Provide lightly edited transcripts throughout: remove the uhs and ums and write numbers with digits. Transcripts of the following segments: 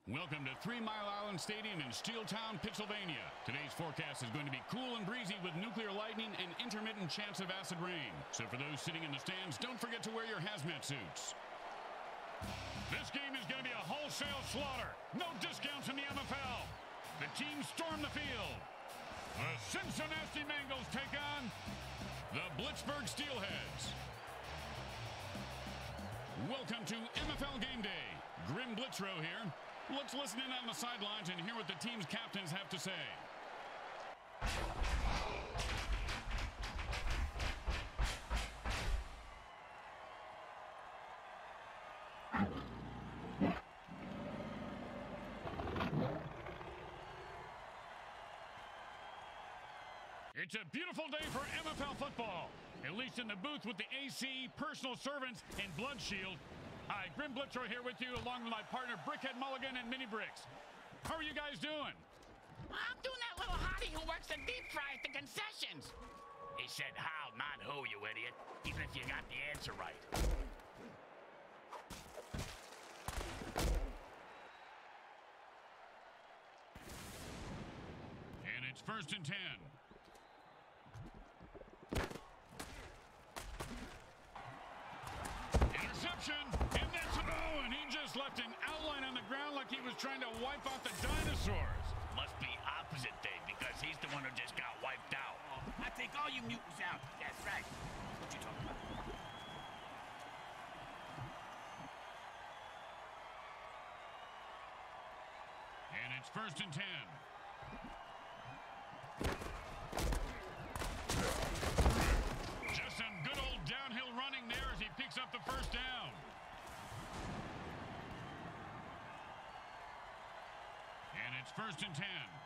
Welcome to 3 Mile Island Stadium in Steeltown, Pennsylvania. Today's forecast is going to be cool and breezy with nuclear lightning and intermittent chance of acid rain. So for those sitting in the stands, don't forget to wear your hazmat suits. This game is going to be a wholesale slaughter. No discounts in the MFL. The teams storm the field. The SinSoNasty Mangles take on the Blitzburgh Steelheads. Welcome to MFL Game Day. Grim Blitzrow here. Let's listen in on the sidelines and hear what the team's captains have to say. It's a beautiful day for MFL football, at least in the booth with the AC, personal servants, and blood shield. Hi, Grim Blitzrow here with you, along with my partner Brickhead Mulligan and Mini Bricks. How are you guys doing? I'm doing that little hottie who works the deep fry at the concessions. He said how, not who, you idiot. Even if you got the answer right. And it's 1st and 10. Interception, and that's a bow, and he just left an outline on the ground like he was trying to wipe out the dinosaurs. Must be opposite day, because he's the one who just got wiped out. Oh, I take all you mutants out. That's right. What you talking about? And it's 1st and 10. Just some good old downhill running there as he picks up the 1st down. And it's 1st and 10.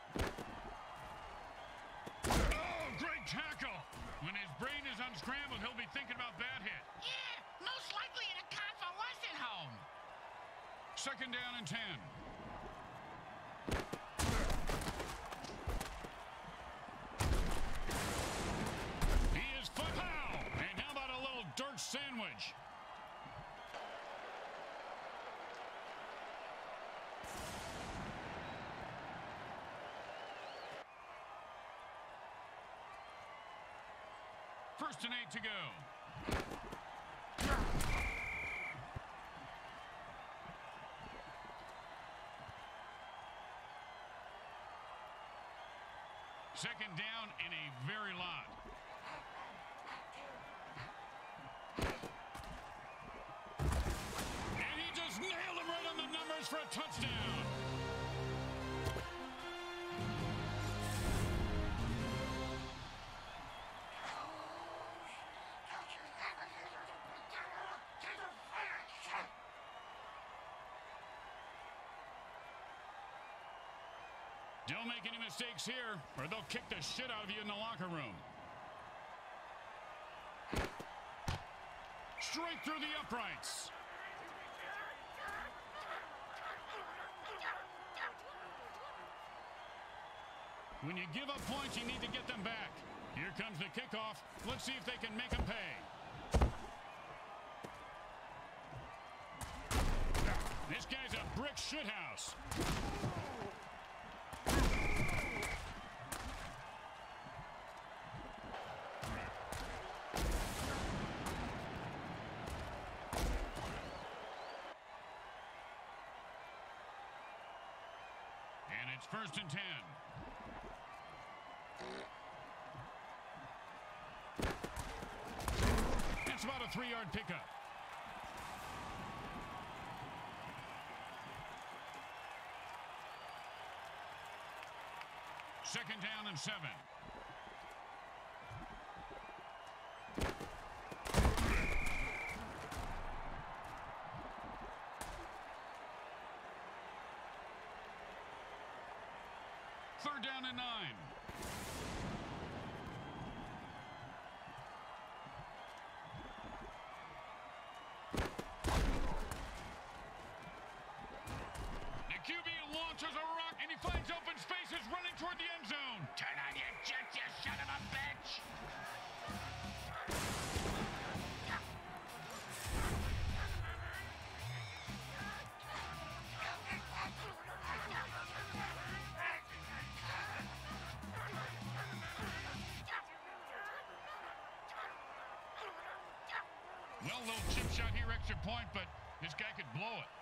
Oh, great tackle. When his brain is unscrambled, he'll be thinking about that hit. Yeah, most likely in a convalescent home. 2nd down and 10. And how about a little dirt sandwich? First and 8 to go. Second down and a very lot. And he just nailed him right on the numbers for a touchdown. Don't make any mistakes here, or they'll kick the shit out of you in the locker room. Straight through the uprights. When you give up points, you need to get them back. Here comes the kickoff. Let's see if they can make them pay. This guy's a brick shithouse. And it's 1st and 10. That's about a 3-yard pickup. Second down and 7. Third down and 9. The QB launches a rock and he finds open spaces running toward the end zone. Turn on your jets, you son of a bitch. Well, little chip shot here, extra point, but this guy could blow it.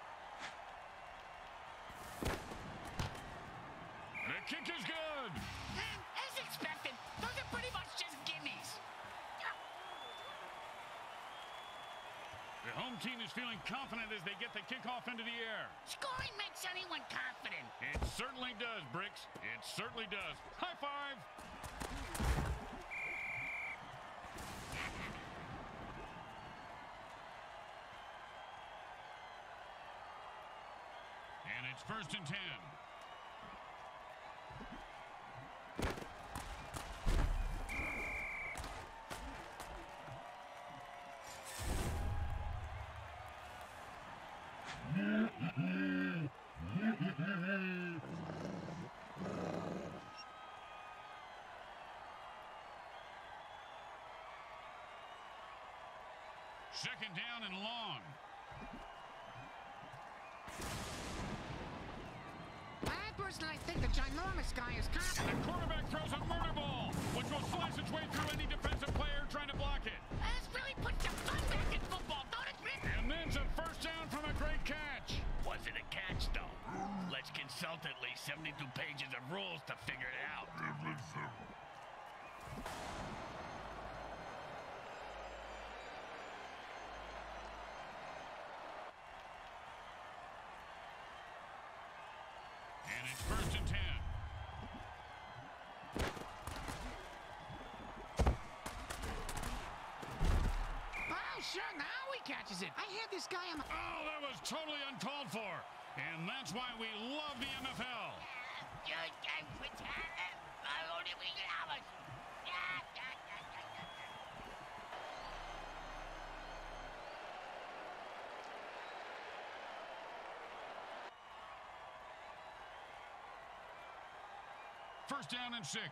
The kick is good. As expected, those are pretty much just gimmies. The home team is feeling confident as they get the kickoff into the air. Scoring makes anyone confident. It certainly does, Bricks. It certainly does. High five. And it's 1st and 10. Second down and long. Personally, I think the ginormous guy is confident. The quarterback throws a murder ball, which will slice its way through any defensive player trying to block it. This really puts the fun back in football, don't it, Rick? And then's a first down from a great catch. Was it a catch, though? Let's consult at least 72 pages of rules to figure it out. And it's 1st and 10. Oh, sure, now he catches it. I had this guy on my... Oh, that was totally uncalled for. And that's why we love the MFL. First down and 6.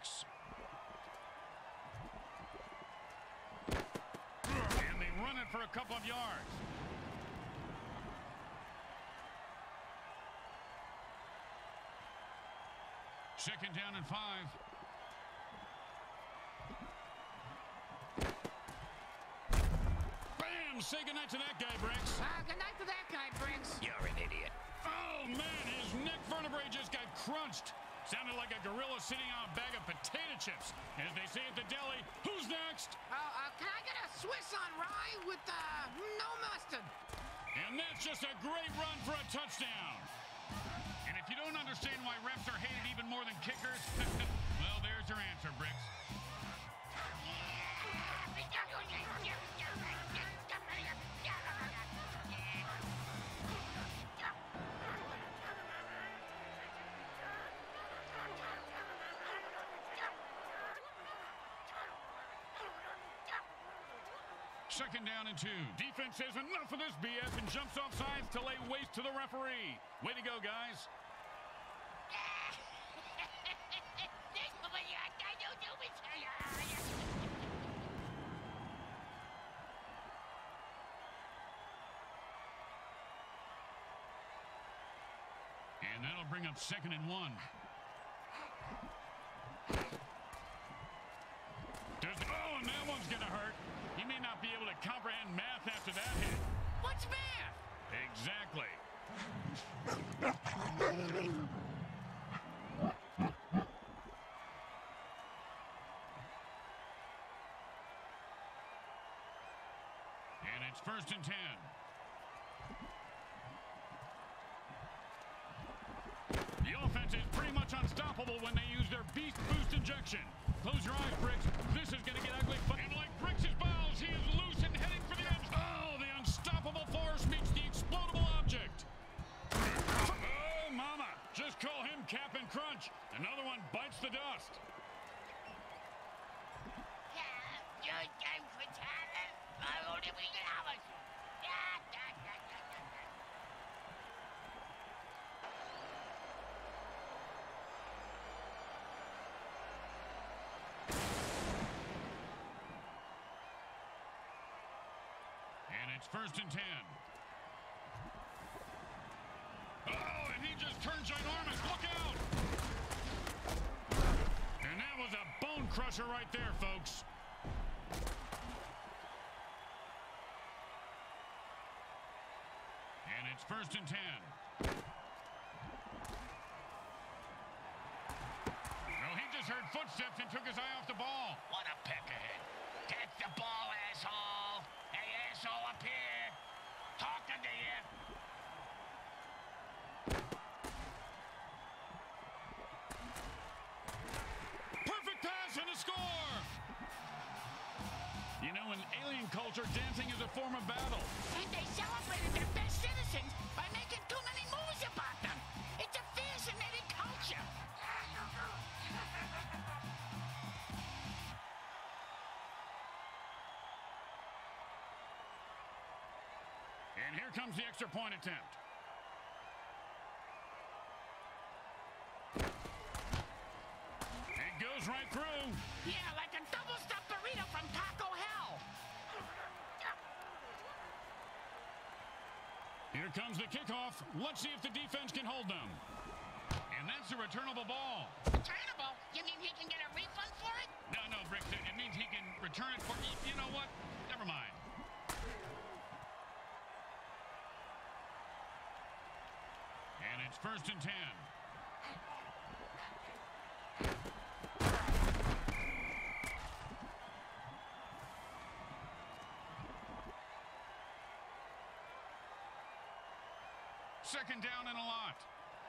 And they run it for a couple of yards. Second down and 5. Bam! Say goodnight to that guy, Bricks. Good night to that guy, Briggs. You're an idiot. Oh, man, his neck vertebrae just got crunched. Sounded like a gorilla sitting on a bag of potato chips. As they say at the deli, who's next? Can I get a Swiss on rye with, no mustard? And that's just a great run for a touchdown. And if you don't understand why refs are hated even more than kickers, well, there's your answer, Bricks. Second down and 2. Defense says enough of this BS and jumps off sides to lay waste to the referee. Way to go, guys. And that'll bring up 2nd and 1. Oh, and that one's going to hurt. He may not be able to comprehend math after that hit. What's math? Exactly. And it's 1st and 10. The offense is pretty much unstoppable when they use their Beast Boost injection. Close your eyes, Bricks. This is going to get ugly. And like Bricks' balls, he is loose and heading for the edge. Oh, the unstoppable force meets the explodable object. Oh, mama. Just call him Cap'n Crunch. Another one bites the dust. And it's 1st and 10. Oh, and he just turned ginormous. Look out! And that was a bone crusher right there, folks. it's 1st and 10. Well, he just heard footsteps and took his eye off the ball. What a peckerhead. Catch the ball, asshole. Hey, asshole, up here. Talking to you. Perfect pass and a score. You know, in alien culture, dancing is a form of battle. And they celebrated their best citizens by making too many movies about them. It's a fascinating culture. And here comes the extra point attempt. It goes right through. Yeah, like a double-stuffed burrito from Taco Hell. Here comes the kickoff. Let's see if the defense can hold them. And that's a returnable ball. Returnable? You mean he can get a refund for it? No, Bricks. It means he can return it for... You know what? Never mind. And it's 1st and 10. Second down and a lot.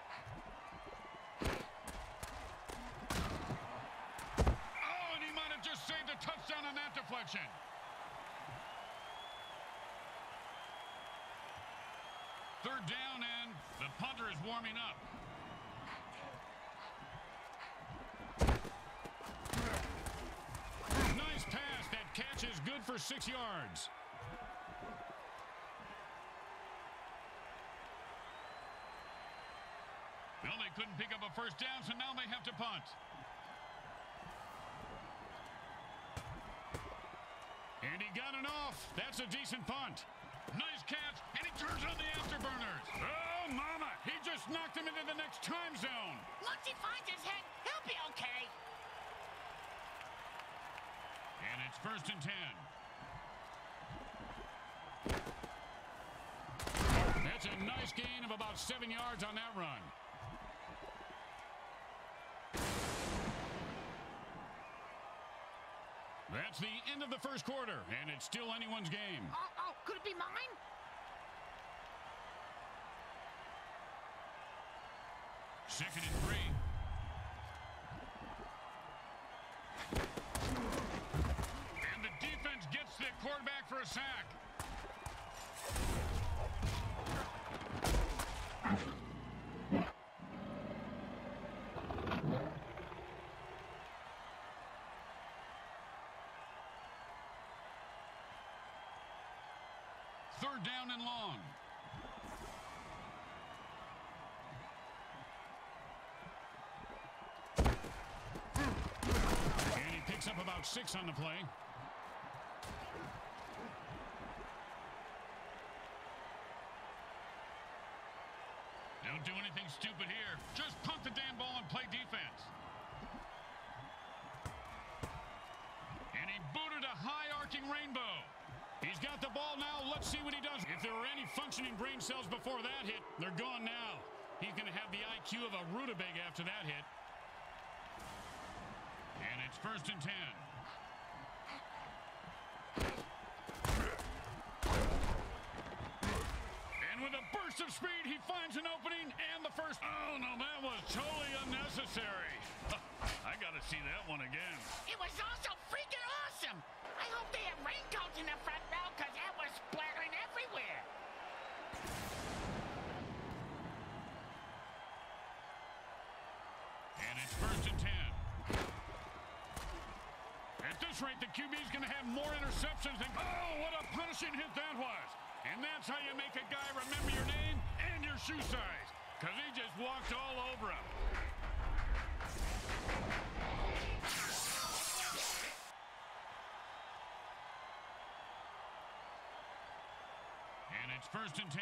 Oh, and he might have just saved a touchdown on that deflection. Third down, and the punter is warming up. Nice pass. That catch is good for 6 yards. Well, they couldn't pick up a first down, so now they have to punt. And he got it off. That's a decent punt. Nice catch, and he turns on the afterburners. Oh, mama, he just knocked him into the next time zone. Once he finds his head, he'll be okay. And it's 1st and 10. That's a nice gain of about 7 yards on that run. That's the end of the first quarter, and it's still anyone's game. Oh, could it be mine? Second and 3. And the defense gets the quarterback for a sack. Third down and long. And he picks up about 6 on the play. Don't do anything stupid here. Just punt the damn ball and play defense. And he booted a high arcing rainbow. He's got the ball now. Let's see what he does. If there were any functioning brain cells before that hit, they're gone now. He's going to have the IQ of a rutabaga after that hit. And it's 1st and 10. And with a burst of speed, he finds an opening and the first. Oh, no, that was totally unnecessary. I got to see that one again. It was also freaking awesome. I hope they have raincoats in the front row because that was splattering everywhere. And it's 1st and 10. At this rate, the QB is going to have more interceptions than... Oh, what a punishing hit that was. And that's how you make a guy remember your name and your shoe size. Because he just walked all over him. And it's 1st and 10.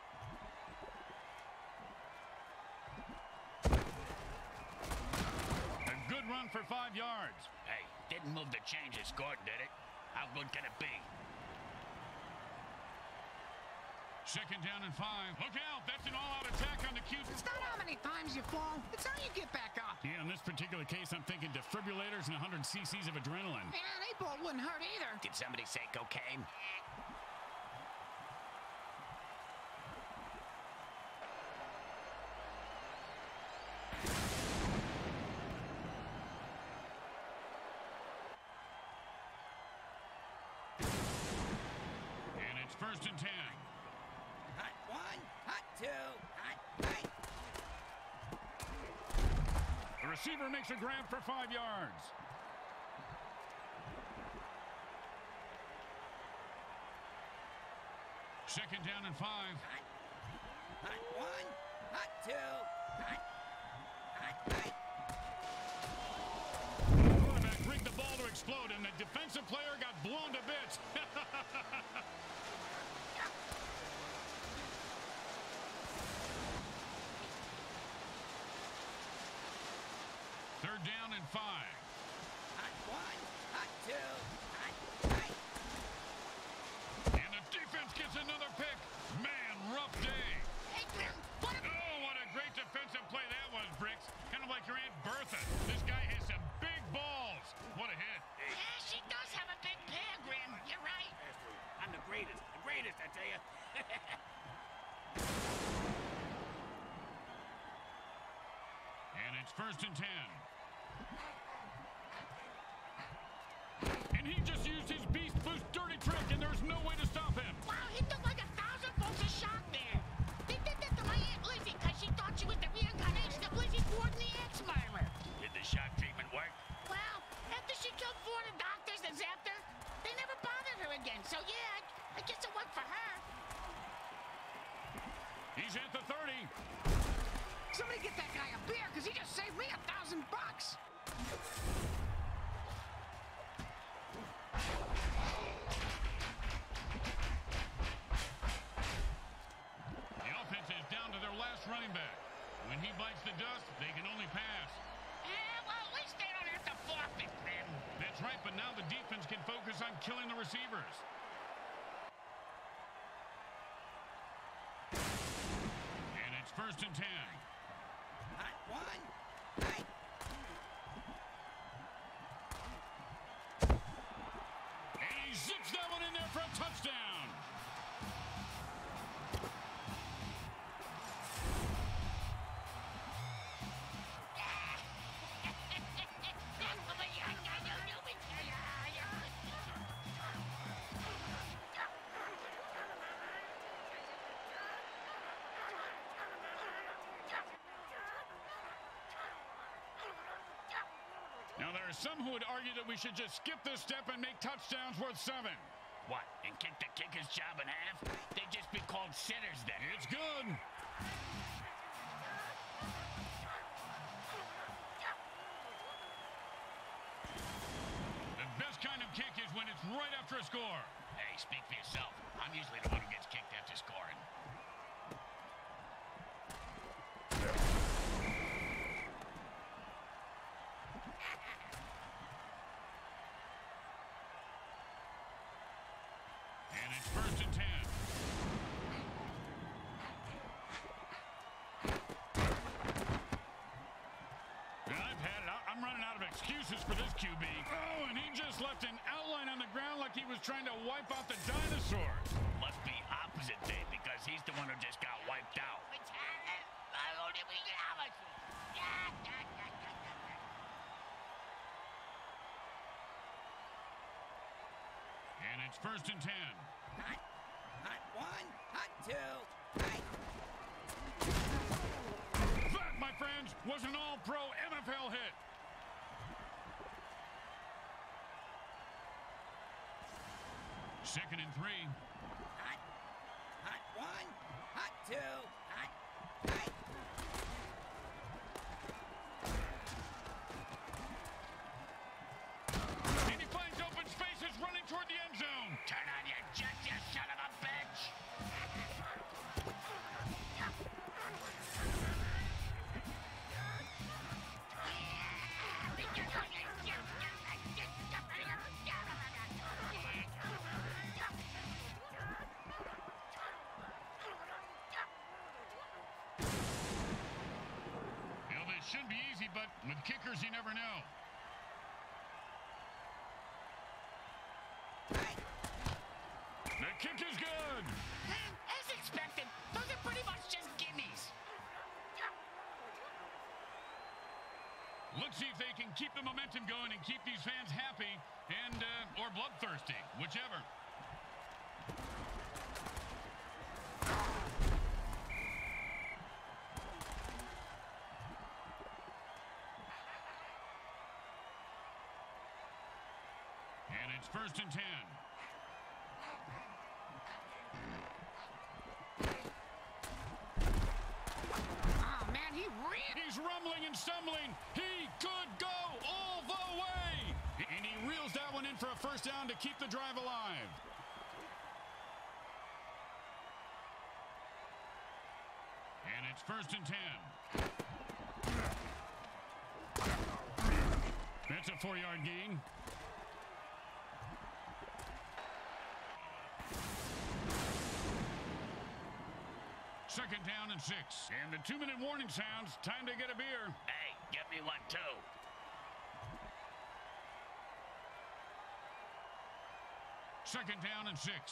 A good run for 5 yards. Hey, didn't move the changes, Gordon, did it? How good can it be? Second down and 5. Look out, that's an all-out attack on the QB. It's not how many times you fall, it's how you get back up. Yeah, in this particular case, I'm thinking defibrillators and 100 cc's of adrenaline. Yeah, an 8-ball wouldn't hurt either. Did somebody say cocaine? And it's first and 10. Hot 1, hot 2, hot 3. The receiver makes a grab for 5 yards. Second down and 5. Hot 1, hot 2, hot 3. The quarterback rigged the ball to explode, and the defensive player got blown to bits. Third down and 5. Hot 1, hot 2, hot 3. And the defense gets another pick. Man, rough day. Hey, Grim, what a... Oh, what a great defensive play that was, Bricks. Kind of like your Aunt Bertha. This guy has some big balls. What a hit. Yeah, she does have a big pair, Grim. You're right. I'm the greatest, I tell you. And it's first and 10. And he just used his Beast Boost dirty trick, and there's no way to stop him. Wow, he took like 1,000 volts of shock there. They did that to my Aunt Lizzie because she thought she was the reincarnation of Lizzie Ford and the X-Miler. Did the shock treatment work? Well, after she killed 4 of the doctors and zapped her, they never bothered her again. So, yeah, I guess it worked for her. He's at the 30. Somebody get that guy a beer because he just saved me $1,000. The offense is down to their last running back. When he bites the dust, they can only pass. Yeah, well, at least they don't have to forfeit, Grim. That's right, but now the defense can focus on killing the receivers. And it's first and 10. Hot 1, hot. And he zips that one in there for a touchdown. Now, there are some who would argue that we should just skip this step and make touchdowns worth 7. What, and kick the kicker's job in half? They'd just be called sitters then. It's good. The best kind of kick is when it's right after a score. Hey, speak for yourself. I'm usually the one who gets kicked after scoring. And it's first and 10. I've had it. I'm running out of excuses for this QB. Oh, and he just left an outline on the ground like he was trying to wipe out the dinosaurs. Must be opposite day because he's the one who just got wiped out. And it's first and 10. Hot, hot 1, hot 2, hot. That, my friends, was an all-pro MFL hit. Second and 3. Hot, hot 1, hot 2, hot, hot. And he finds open spaces running toward the end zone. Turn on your jet, you son of a bitch. shouldn't be easy, but with kickers, you never know. The kick is good. As expected, those are pretty much just gimmies. Let's see if they can keep the momentum going and keep these fans happy and or bloodthirsty, whichever. And it's 1st and 10. Oh, man, He's rumbling and stumbling. He could go all the way. And he reels that one in for a first down to keep the drive alive. And it's 1st and 10. That's a 4-yard gain. Second down and 6. And the 2-minute warning sounds. Time to get a beer. Hey, get me one too. Second down and 6.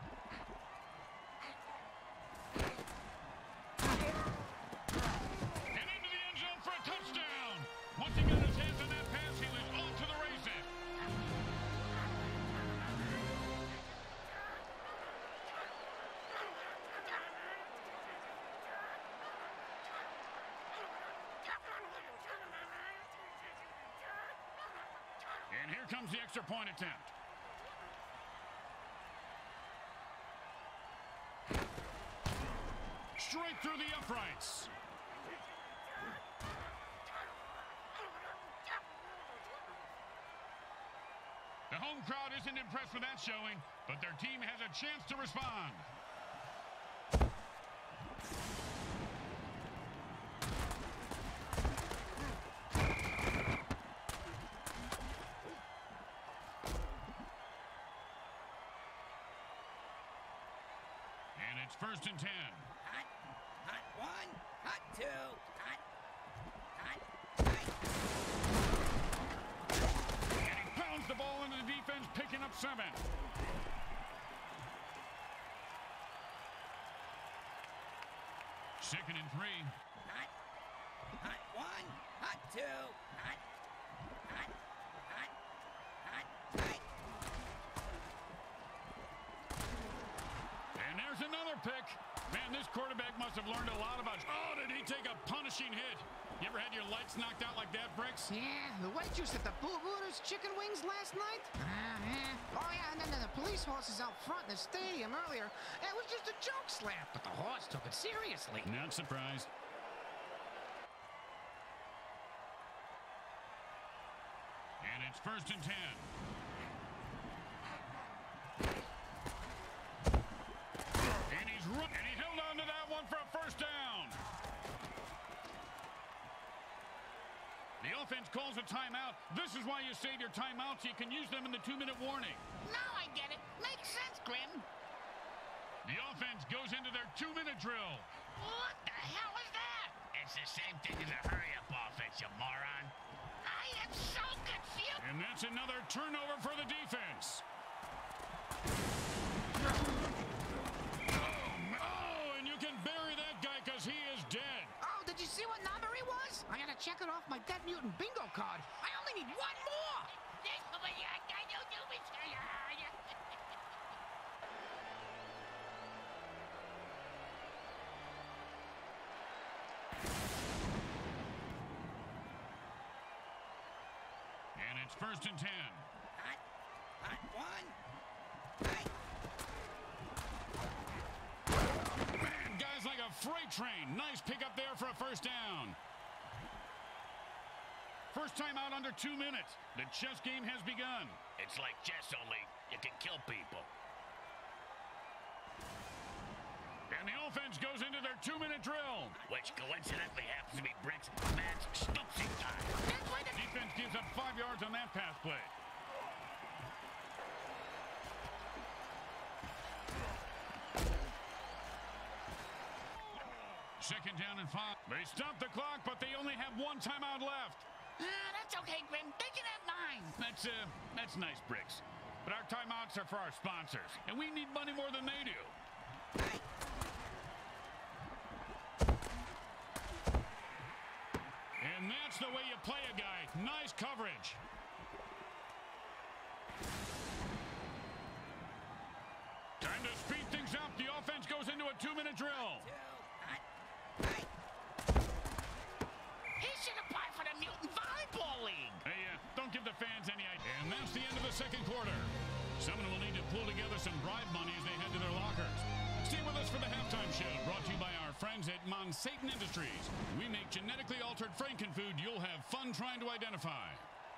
And into the end zone for a touchdown. Once he got his hands on that pass, he was off to the races. And here comes the extra point attempt. Straight through the uprights. The home crowd isn't impressed with that showing, but their team has a chance to respond. And it's 1st and 10. Hot, hot 1, hot 2, hot. And he pounds the ball into the defense, picking up 7. Second and 3. Hot, hot 1, hot 2, hot. And there's another pick. Man, this quarterback must have learned a lot about... Oh, did he take a punishing hit? You ever had your lights knocked out like that, Bricks? Yeah, the waitress at the Boo Booters chicken wings last night? Yeah. Oh, yeah, and then the police horses out front in the stadium earlier. It was just a joke slap, but the horse took it seriously. Not surprised. And it's 1st and 10. And he held on to that one for a first down. The offense calls a timeout. This is why you save your timeouts. You can use them in the 2-minute warning. Now I get it. Makes sense, Grim. The offense goes into their 2-minute drill. What the hell is that? It's the same thing as a hurry-up offense, you moron. I am so confused. And that's another turnover for the defense. Oh, and you can bury that guy because he is dead. Oh, did you see what number he was? I gotta check it off my Dead Mutant bingo card. I only need one more. And it's 1st and 10. Hot, hot 1, hot. Man, guys like a freight train. Nice pickup there for a first down. First time out under 2 minutes. The chess game has begun. It's like chess, only you can kill people. And the offense goes into their 2-minute drill. Which coincidentally happens to be Brick's Matt's Stoopsy time. That's why the Defense gives up 5 yards on that pass play. Second down and 5. They stop the clock, but they only have one timeout left. That's okay, Grim. They can have 9. That's nice, Bricks. But our timeouts are for our sponsors, and we need money more than they do. And that's the way you play a guy. Nice coverage. Time to speed things up. The offense goes into a 2-minute drill. He should apply for the Mutant Volleyball League. Hey, don't give the fans any idea. And that's the end of the second quarter. Someone will need to pull together some bribe money as they head to their lockers. Stay with us for the halftime show, brought to you by our friends at Monsatan Industries. We make genetically altered frankenfood you'll have fun trying to identify.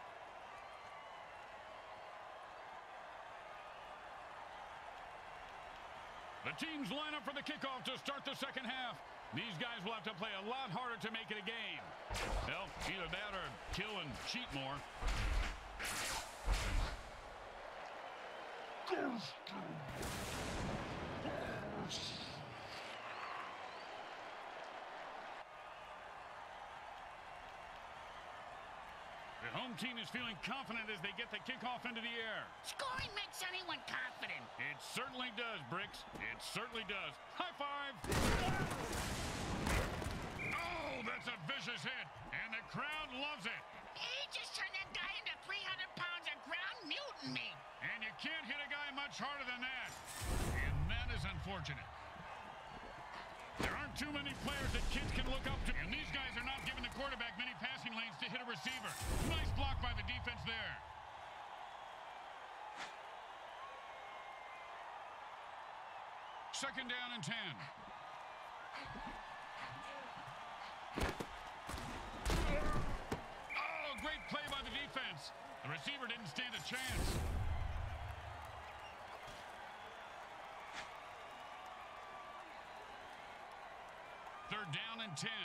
The teams line up for the kickoff to start the second half. These guys will have to play a lot harder to make it a game. Well, either that or kill and cheat more. The home team is feeling confident as they get the kickoff into the air. Scoring makes anyone confident. It certainly does, Bricks. It certainly does. High five! Oh, that's a vicious hit, and the crowd loves it. He just turned that guy into 300 pounds of ground mutant meat. And you can't hit a guy much harder than that. And that is unfortunate. There aren't too many players that kids can look up to. And these guys are not giving the quarterback many passing lanes to hit a receiver. Nice block by the defense there. Second down and 10. Oh, great play by the defense. The receiver didn't stand a chance. Third down and 10.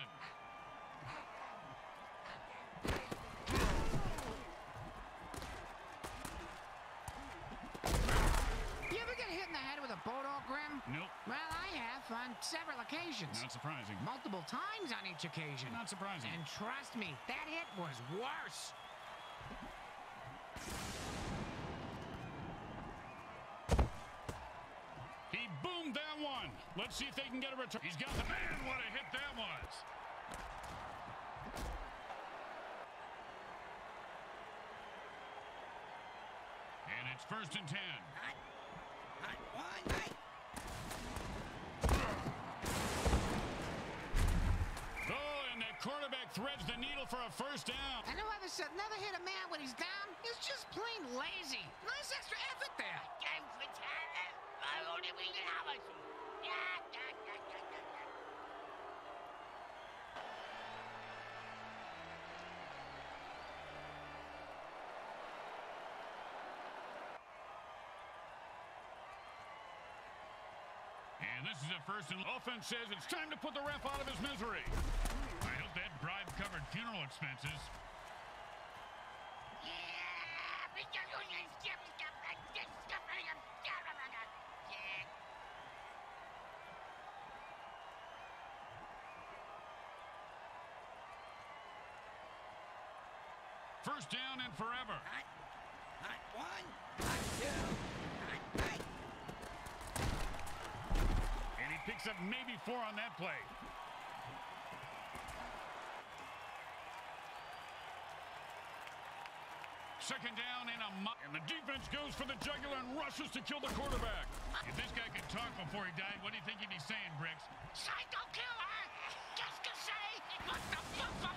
You ever get hit in the head with a bulldog, Grim? Nope. Well, I have on several occasions. Not surprising. Multiple times on each occasion. Not surprising. And trust me, that hit was worse. He boomed that one. Let's see if they can get a return. He's got the man. What a hit that was. And it's first and 10. Hot one. Oh, and the quarterback threads the needle for a first down. And whoever said never hit a man when he's down is just plain lazy. Nice extra effort there. And this is a first and offense says it's time to put the ref out of his misery. I hope that bribe covered funeral expenses. First down and forever. Hot one. Hot two. Hot. And he picks up maybe 4 on that play. Second down and the defense goes for the jugular and rushes to kill the quarterback. If this guy could talk before he died, what do you think he'd be saying, Bricks? Psycho killer! Just to say, what the fuck?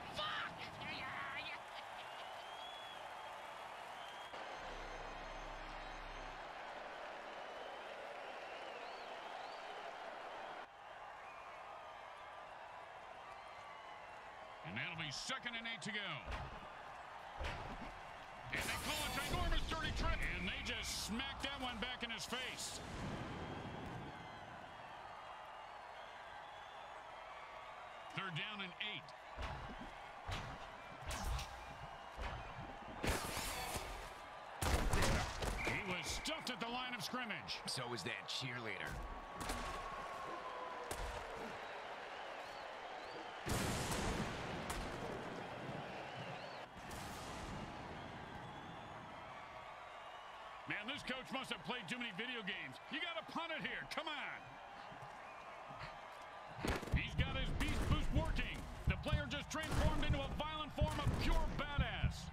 And that'll be second and 8 to go. And they call it enormous dirty trick. And they just smack that one back in his face. Third down and 8. He was stuffed at the line of scrimmage. So was that cheerleader. this coach must have played too many video games. You got to punt it here. Come on. He's got his beast boost working. The player just transformed into a violent form of pure badass.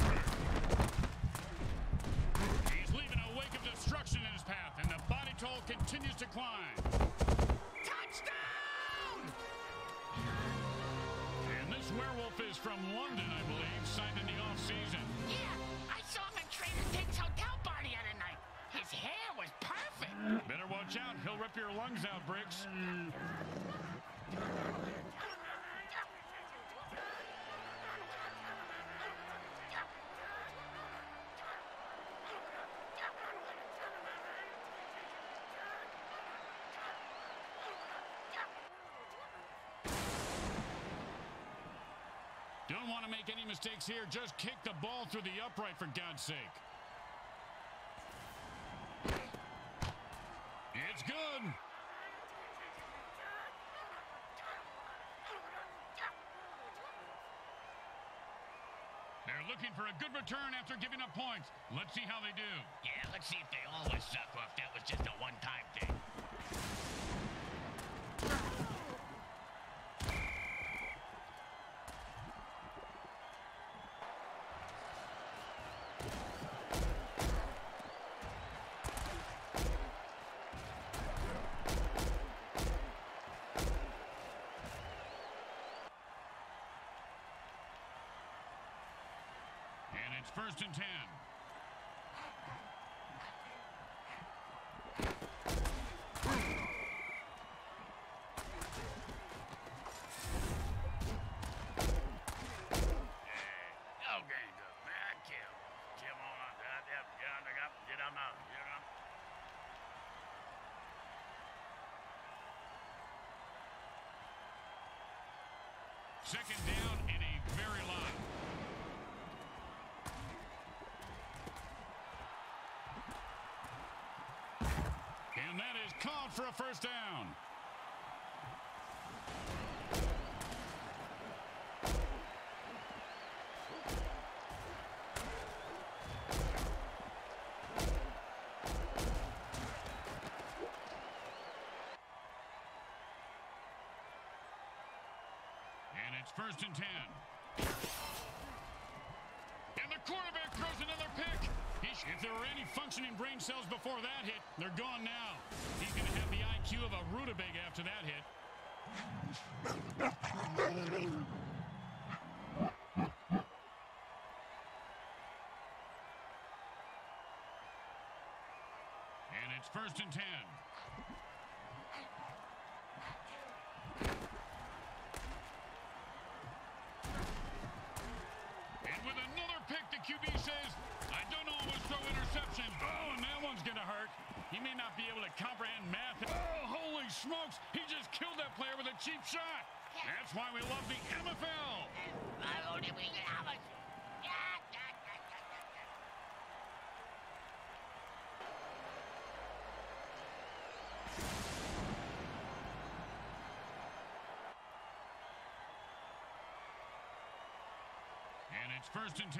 He's leaving a wake of destruction in his path, and the body toll continues to climb. Touchdown! And this werewolf is from London, I believe, signed in the offseason. Yeah, I saw him at Trader Dick's hotel party the other night. His hair was perfect. Better watch out. He'll rip your lungs out, Bricks. Don't want to make any mistakes here. Just kick the ball through the upright, for God's sake. It's good. They're looking for a good return after giving up points. Let's see how they do. Yeah, let's see if they always suck or if that was just a one-time thing. It's 1st and 10. Second down and a very lot. And that is called for a first down. And it's 1st and 10. And the quarterback throws another pick. If there were any functioning brain cells before that hit, they're gone now. He's going to have the IQ of a rutabaga after that hit. And it's 1st and 10. And with another pick, the QB says, I don't always throw interceptions. Oh, and that one's going to hurt. He may not be able to comprehend math. Oh, holy smokes. He just killed that player with a cheap shot. That's why we love the MFL. And it's 1st and 10.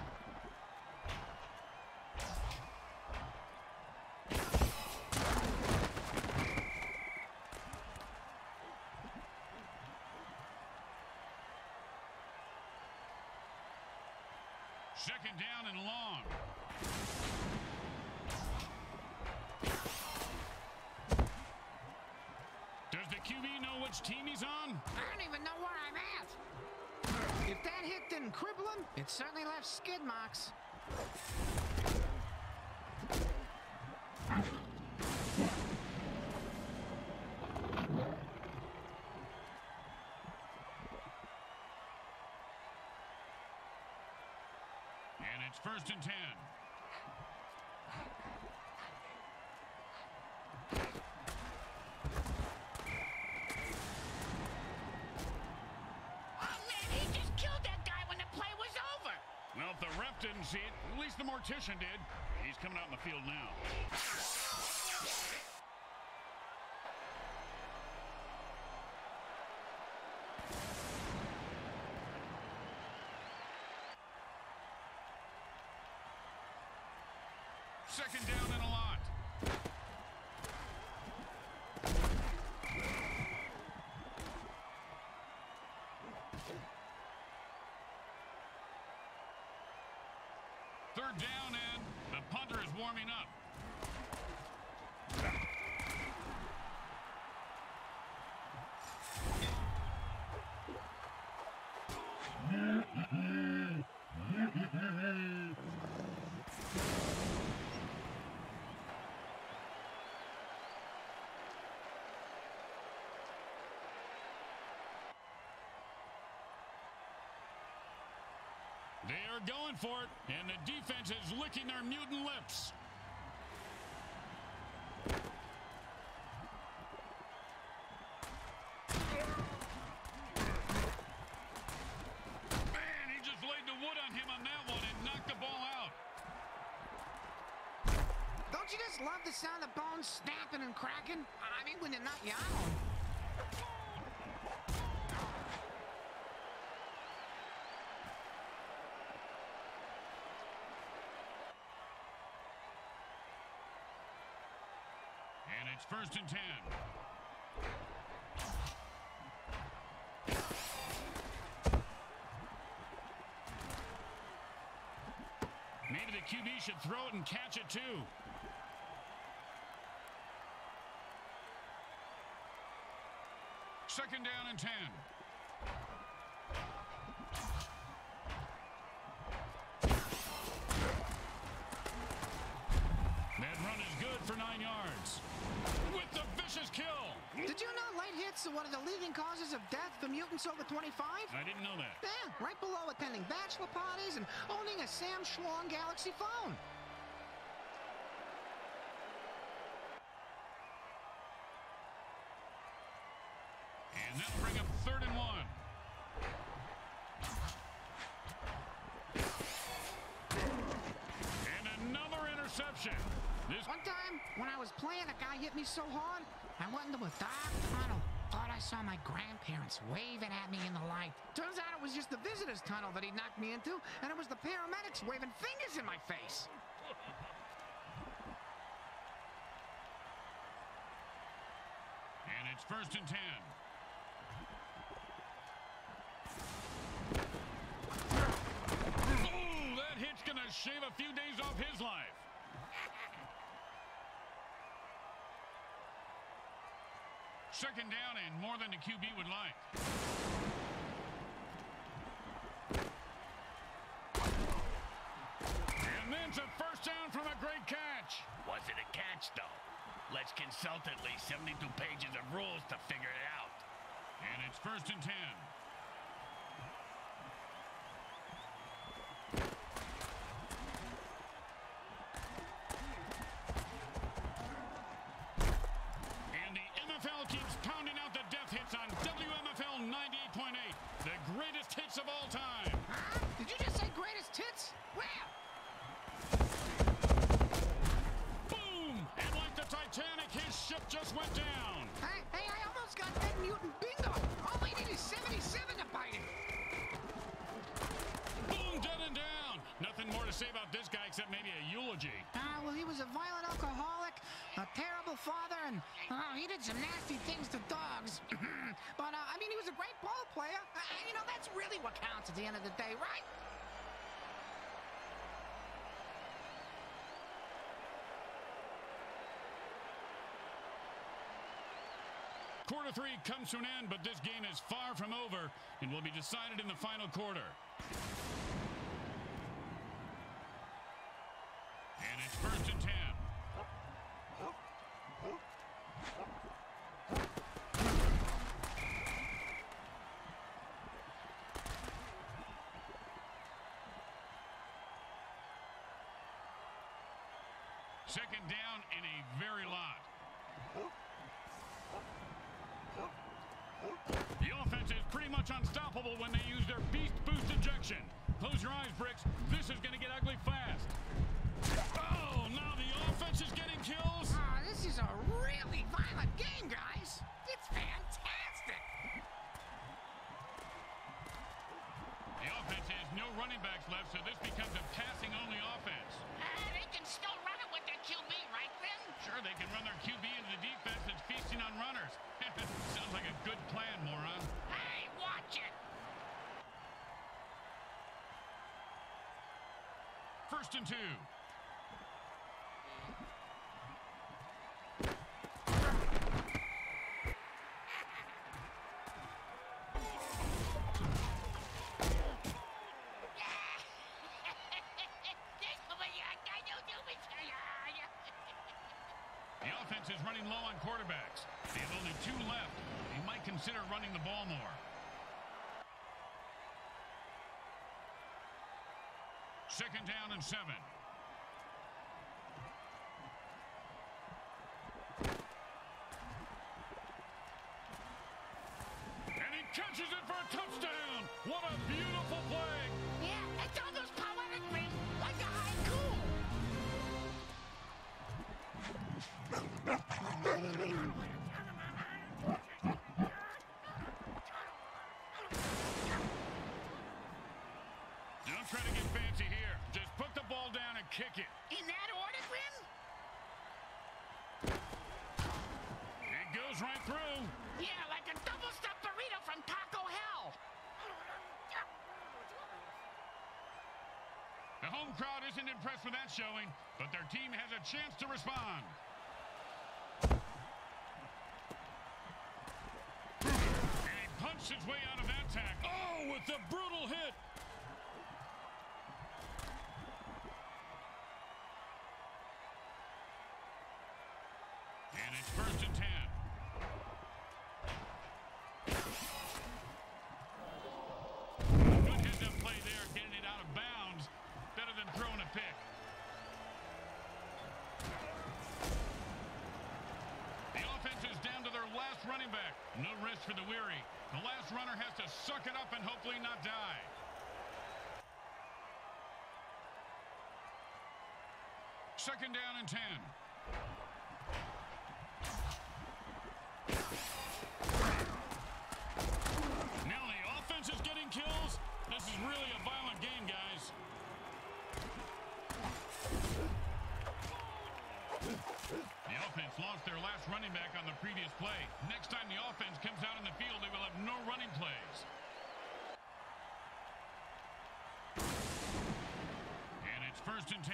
Second down and long. Does the QB know which team he's on? I don't even know where I'm at. If that hit didn't cripple him, it certainly left skid marks. And it's 1st and 10. Well, if the ref didn't see it, at least the mortician did. He's coming out in the field now. Second down and a lot. Third down, and the punter is warming up. They are going for it, and the defense is licking their mutant lips. Man, he just laid the wood on him on that one and knocked the ball out. Don't you just love the sound of bones snapping and cracking? I mean, when they're not young. And it's 1st and 10. Maybe the QB should throw it and catch it too. Second down and 10. That run is good for 9 yards. With the vicious kill. Did you know light hits are one of the leading causes of death for mutants over 25? I didn't know that. Yeah, right below attending bachelor parties and owning a Sam Schlong Galaxy phone. And that'll bring up 3rd and 1. And another interception. One time, when I was playing, a guy hit me so hard, I went into a dark tunnel. Thought I saw my grandparents waving at me in the light. Turns out it was just the visitor's tunnel that he knocked me into, and it was the paramedics waving fingers in my face. And it's 1st and 10. Ooh, that hit's gonna shave a few days off his life. Second down and more than the QB would like. And then it's a 1st down from a great catch. Was it a catch, though? Let's consult at least 72 pages of rules to figure it out. And it's 1st and 10. And the MFL keeps pounding out the death hits on WMFL 98.8. The greatest hits of all time. Huh? Did you just say greatest hits? Where? Boom! And like the Titanic, his ship just went down. Hey, I almost got that mutant bingo. All I need is 77 to bite it. Boom, dead and down. Nothing more to say about this guy except maybe a eulogy. Well, he was a violent alcoholic, a terrible father, and he did some nasty things to dogs. But, I mean, he was a great ball player. You know, that's really what counts at the end of the day, right? Quarter 3 comes to an end, but this game is far from over and will be decided in the final quarter. And it's 1st and 10. Second down and a very lot. The offense is pretty much unstoppable when they use their Beast Boost injection. Close your eyes, Bricks. This is going to get ugly fast. Oh, now the offense is getting kills. This is a really violent game, guys. It's fantastic. The offense has no running backs left, so this becomes a passing-only offense. They can still run it with their Or they can run their QB into the defense that's feasting on runners. Sounds like a good plan, moron. Hey, watch it! 1st and 2. The offense is running low on quarterbacks. They have only 2 left. They might consider running the ball more. 2nd down and 7. And he catches it for a touchdown. What a beautiful play. Yeah, it's almost poetic, man. Like a haiku. Don't try to get fancy here. Just put the ball down and kick it. In that order, Grim? It goes right through. Yeah, like a double-stuffed burrito from Taco Hell. The home crowd isn't impressed with that showing, but their team has a chance to respond. And he punched his way out of that tackle. Oh, with the brutal hit. And it's 1st and 10. Good heads-up play there, getting it out of bounds. Better than throwing a pick. The offense is down to their last running back. No rest for the weary. The last runner has to suck it up and hopefully not die. Second down and 10. Now the offense is getting kills. This is really a violent game, guys. The offense lost their last running back on the previous play. Next time the offense comes out in the field, they will have no running plays. And it's 1st and 10.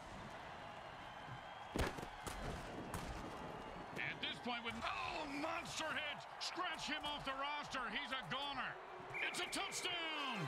At this point with monster hits, scratch him off the roster. He's a goner. It's a touchdown.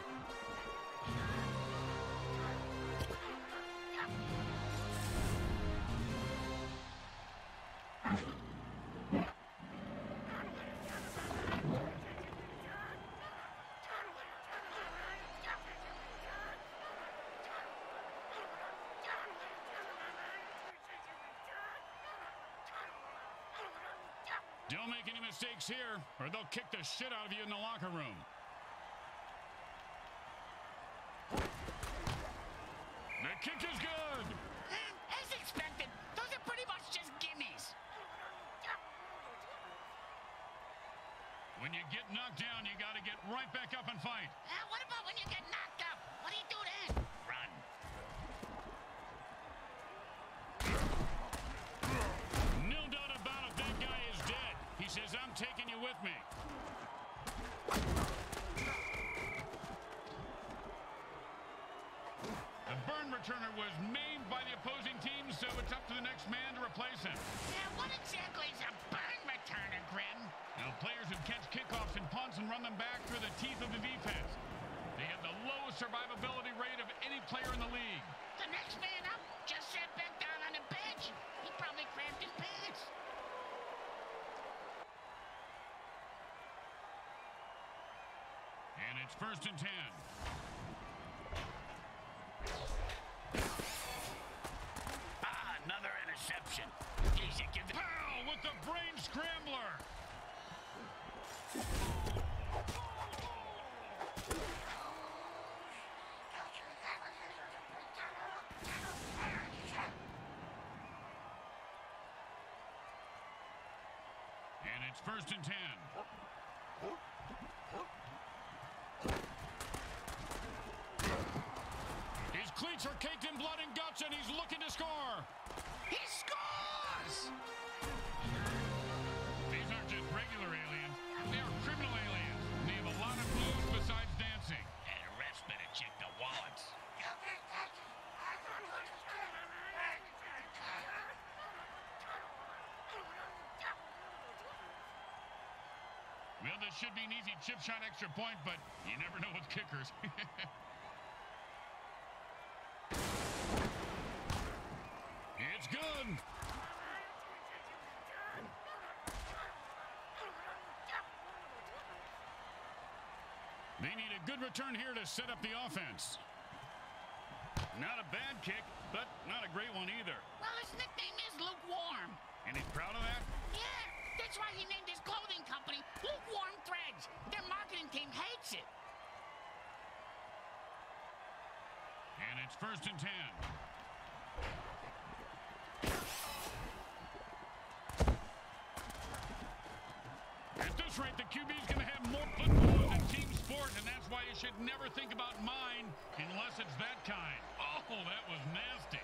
Don't make any mistakes here, or they'll kick the shit out of you in the locker room. The kick is good. As expected, those are pretty much just gimmies. When you get knocked down, you got to get right back up and fight. What about when you get knocked up? What do you do then? Run. No doubt about it, that guy is dead. He says, I'm taking you with me. The burn returner was maimed by the opposing team, so it's up to the next man to replace him. Yeah, what exactly is a burn returner, Grim? Now, players who catch kickoffs and punts and run them back through the teeth of the defense. They have the lowest survivability rate of any player in the league. The next man up just sat back down on the bench. He probably cramped his pants. And it's 1st and 10. Another interception. Easy, give the... Powell with the brain scrambler. And it's 1st and 10. His cleats are caked in blood and guts, and he's looking to score. He scored! this. These aren't just regular aliens. They are criminal aliens. They have a lot of moves besides dancing. And the refs better check their wallets. Well, this should be an easy chip shot extra point, but you never know with kickers. It's good. They need a good return here to set up the offense. Not a bad kick, but not a great one either. Well, his nickname is Lukewarm. And he's proud of that? Yeah, that's why he named his clothing company Lukewarm Threads. Their marketing team hates it. And it's 1st and 10. At this rate, the QB is going to have more football than team sport, and that's why you should never think about mine unless it's that kind. Oh, that was nasty.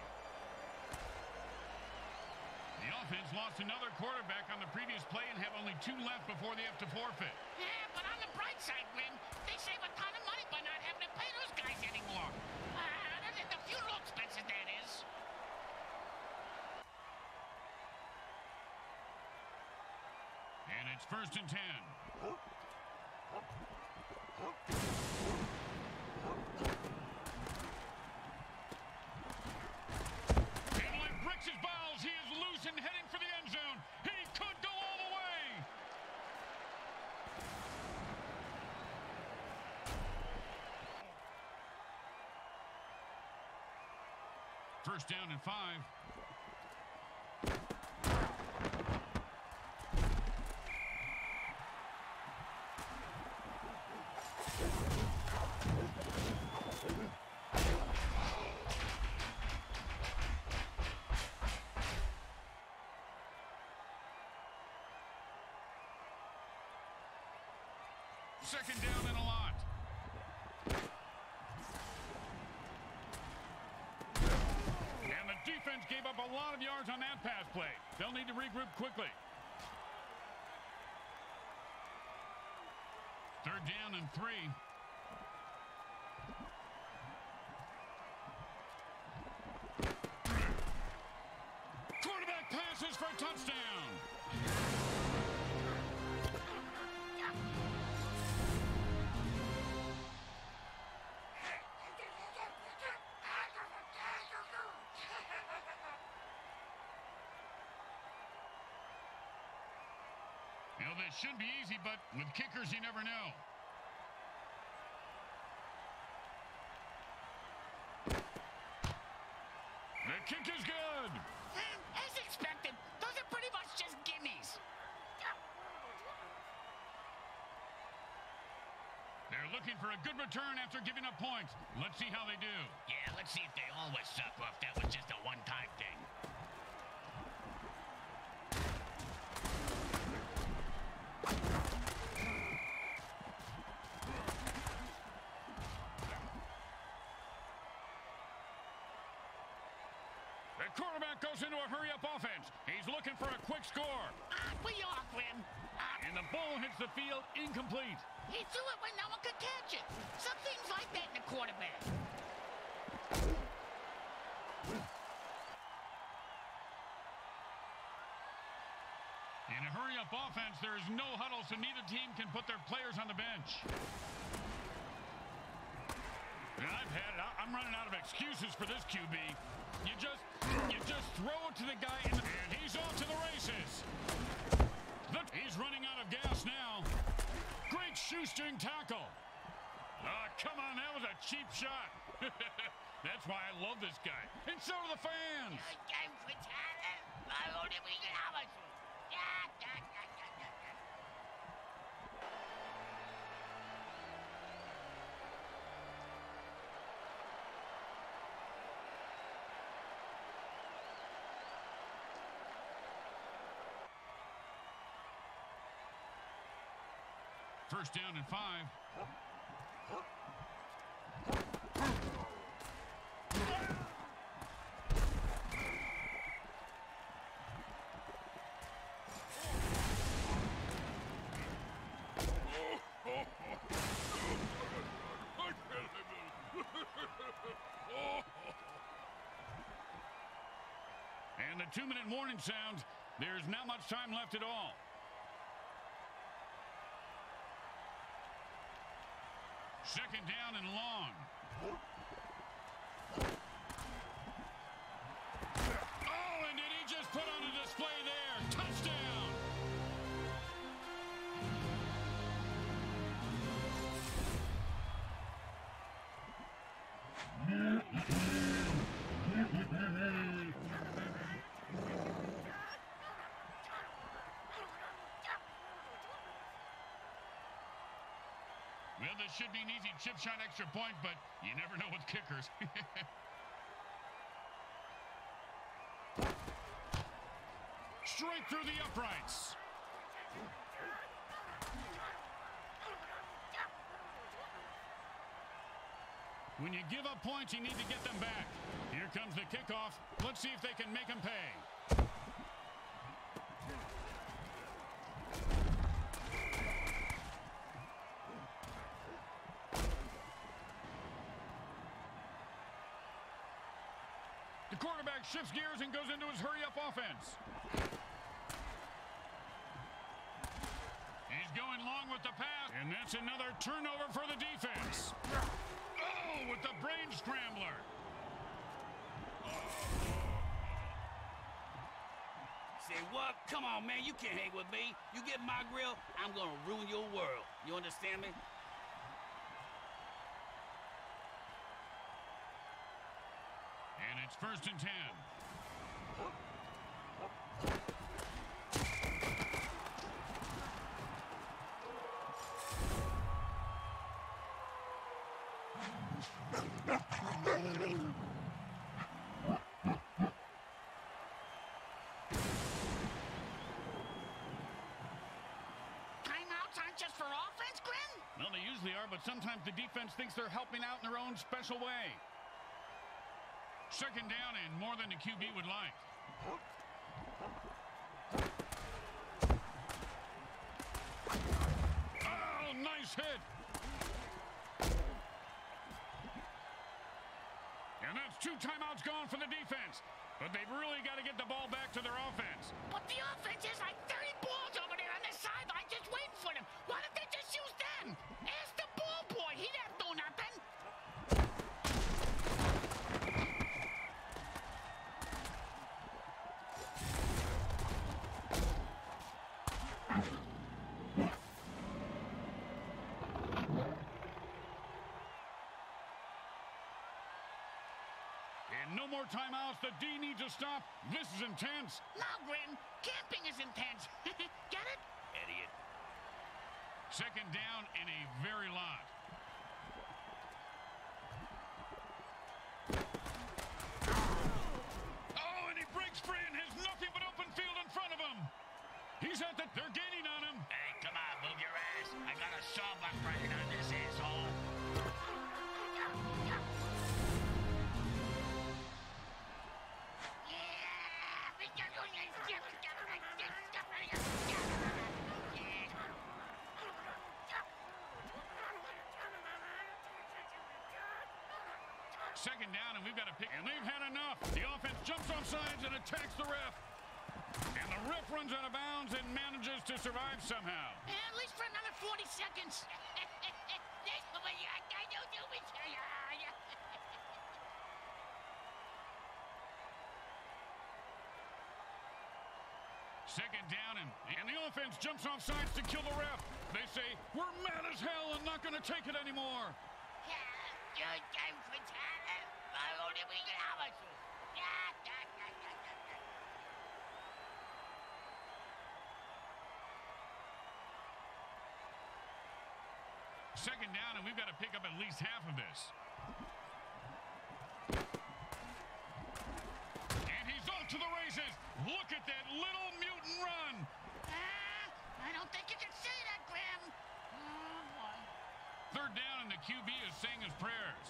The offense lost another quarterback on the previous play and have only 2 left before they have to forfeit. Yeah, but on the bright side, Grim, they save a ton of money by not having to pay those guys anymore. The funeral expenses, that is. And it's 1st and 10. And like bricks his balls, he is loose and heading for the end zone. He could go all the way. First down and 5. Second down and a lot. And the defense gave up a lot of yards on that pass play. They'll need to regroup quickly. 3rd down and 3. Quarterback passes for a touchdown. You know, this should be easy, but with kickers, you never know. The kick is good. As expected, those are pretty much just gimmies. They're looking for a good return after giving up points. Let's see how they do. Yeah, let's see if they always suck or if that was just a one-time thing. The quarterback goes into a hurry-up offense. He's looking for a quick score. We are, Grim. And the ball hits the field incomplete. He threw it when no one could catch it. Some things like that in a quarterback. In a hurry-up offense, there is no huddle, so neither team can put their players on the bench. And I've had it. I'm running out of excuses for this QB. You just throw it to the guy, and he's off to the races. He's running out of gas now. Great shoestring tackle. Come on, that was a cheap shot. That's why I love this guy. And so do the fans. First down and 5. 2-minute warning sounds. There's not much time left at all. Second down and long. Oh, and did he just put on a display there? Touchdown! Well, this should be an easy chip shot extra point, but you never know with kickers. Straight through the uprights. When you give up points, you need to get them back. Here comes the kickoff. Let's see if they can make them pay. The quarterback shifts gears and goes into his hurry-up offense. He's going long with the pass, and that's another turnover for the defense. Oh, with the brain scrambler. Say what? Come on, man, you can't hang with me. You get my grill, I'm gonna ruin your world. You understand me? And it's 1st and 10. Timeouts aren't just for offense, Grim? Well, they usually are, but sometimes the defense thinks they're helping out in their own special way. Second down and more than the QB would like. Oh, nice hit. And that's 2 timeouts gone for the defense. But they've really got to get the ball back to their offense. But the offense is like 30 balls over there on the sideline just waiting for them. Why don't they just use them? Ask the ball boy. He didn't do nothing. And no more timeouts. The D needs to stop. This is intense. No, Grim. Camping is intense. Get it? Idiot. Second down and a very lot. Oh, and he breaks free and has nothing but open field in front of him. He's at the... They're gaining on him. Hey, come on, move your ass. I got a sawbuck running on this asshole. Second down, and we've got to pick. And they've had enough. The offense jumps on sides and attacks the ref. And the ref runs out of bounds and manages to survive somehow. At least for another 40 seconds. Second down, and the offense jumps off sides to kill the ref. They say, we're mad as hell and not going to take it anymore. Second down, and we've got to pick up at least half of this. And he's off to the races. Look at that little mutant run. I don't think you can say that, Grim. Oh, boy. Third down, and the QB is saying his prayers.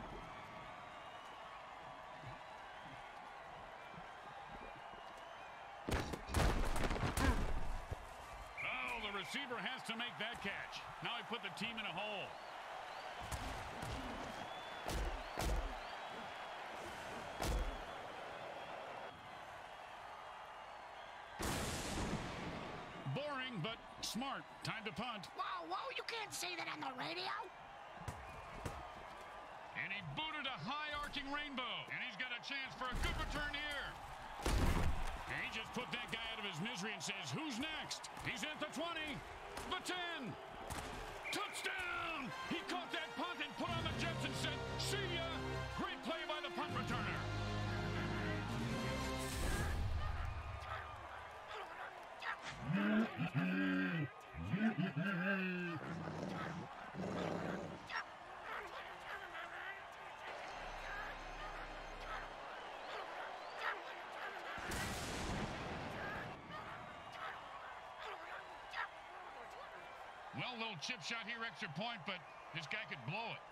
Oh, the receiver has to make that catch. Now he put the team in a hole. Smart. Time to punt. Whoa, whoa, you can't say that on the radio. And he booted a high arcing rainbow. And he's got a chance for a good return here. And he just put that guy out of his misery and says, who's next? He's at the 20, the 10. Touchdown! He caught that punt and put on the Jets and said, see ya! Great play by the punt returner. Well, little chip shot here, extra point, but this guy could blow it.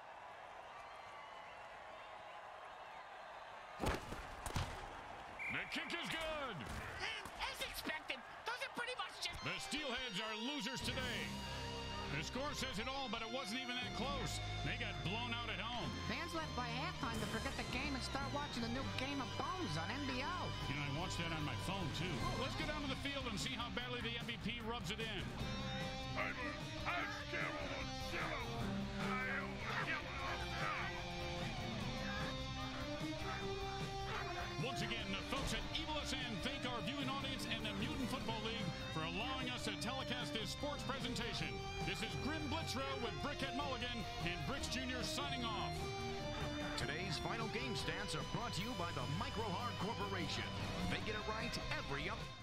The kick is good. As expected, those are pretty much just... The Steelheads are losers today. The score says it all, but it wasn't even that close. They got blown out at home. Fans left by halftime to forget the game and start watching the new Game of Bones on NBO. You know, I watched that on my phone, too. Let's go down to the field and see how badly the MVP rubs it in. Once again, the folks at Evil SN thank our viewing audience and the Mutant Football League for allowing us to telecast this sports presentation. This is Grim Blitzburgh with Brickhead Mulligan and Bricks Jr. signing off. Today's final game stats are brought to you by the Micro Hard Corporation. They get it right every up.